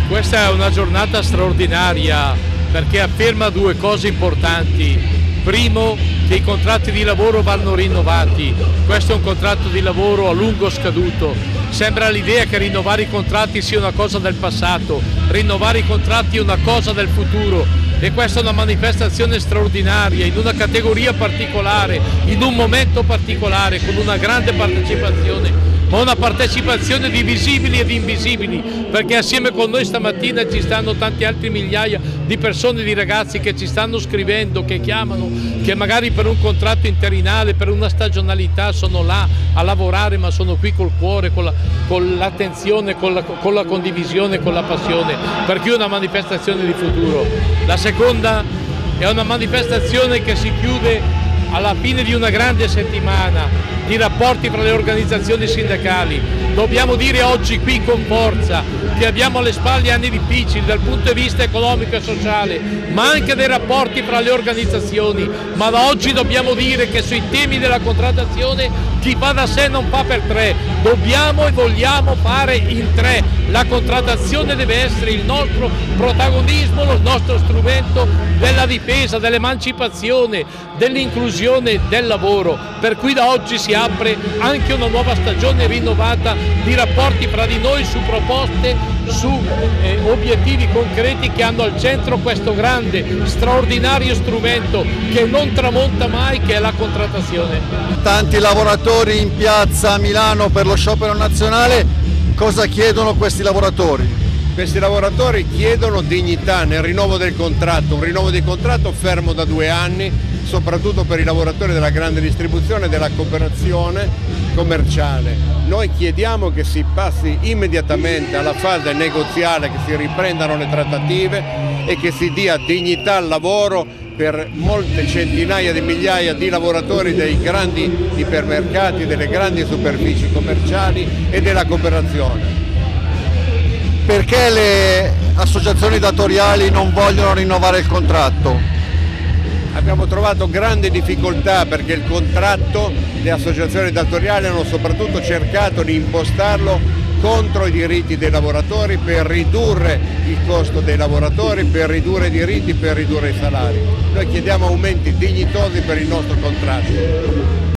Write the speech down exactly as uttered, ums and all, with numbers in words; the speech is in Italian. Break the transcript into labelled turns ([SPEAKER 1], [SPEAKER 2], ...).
[SPEAKER 1] Questa è una giornata straordinaria perché afferma due cose importanti. Primo, che i contratti di lavoro vanno rinnovati. Questo è un contratto di lavoro a lungo scaduto. Sembra l'idea che rinnovare i contratti sia una cosa del passato, rinnovare i contratti è una cosa del futuro. E questa è una manifestazione straordinaria in una categoria particolare, in un momento particolare, con una grande partecipazione, ma una partecipazione di visibili e di invisibili, perché assieme con noi stamattina ci stanno tanti altri migliaia di persone, di ragazzi che ci stanno scrivendo, che chiamano, che magari per un contratto interinale, per una stagionalità sono là a lavorare, ma sono qui col cuore, con l'attenzione, con, la, con la condivisione, con la passione, per cui è una manifestazione di futuro. La seconda è una manifestazione che si chiude alla fine di una grande settimana di rapporti fra le organizzazioni sindacali. Dobbiamo dire oggi qui con forza che abbiamo alle spalle anni difficili dal punto di vista economico e sociale, ma anche dei rapporti fra le organizzazioni, ma da oggi dobbiamo dire che sui temi della contrattazione chi fa da sé non fa per tre, dobbiamo e vogliamo fare in tre. La contrattazione deve essere il nostro protagonismo, il nostro strumento della difesa, dell'emancipazione, dell'inclusione del lavoro, per cui da oggi si apre anche una nuova stagione rinnovata di rapporti fra di noi su proposte, su eh, obiettivi concreti che hanno al centro questo grande, straordinario strumento che non tramonta mai, che è la contrattazione.
[SPEAKER 2] Tanti lavoratori in piazza a Milano per lo sciopero nazionale, cosa chiedono questi lavoratori?
[SPEAKER 3] Questi lavoratori chiedono dignità nel rinnovo del contratto, un rinnovo di contratto fermo da due anni, soprattutto per i lavoratori della grande distribuzione e della cooperazione commerciale. Noi chiediamo che si passi immediatamente alla fase negoziale, che si riprendano le trattative e che si dia dignità al lavoro per molte centinaia di migliaia di lavoratori dei grandi ipermercati, delle grandi superfici commerciali e della cooperazione.
[SPEAKER 2] Perché le associazioni datoriali non vogliono rinnovare il contratto?
[SPEAKER 3] Abbiamo trovato grandi difficoltà perché il contratto, le associazioni datoriali hanno soprattutto cercato di impostarlo contro i diritti dei lavoratori per ridurre il costo dei lavoratori, per ridurre i diritti, per ridurre i salari. Noi chiediamo aumenti dignitosi per il nostro contratto.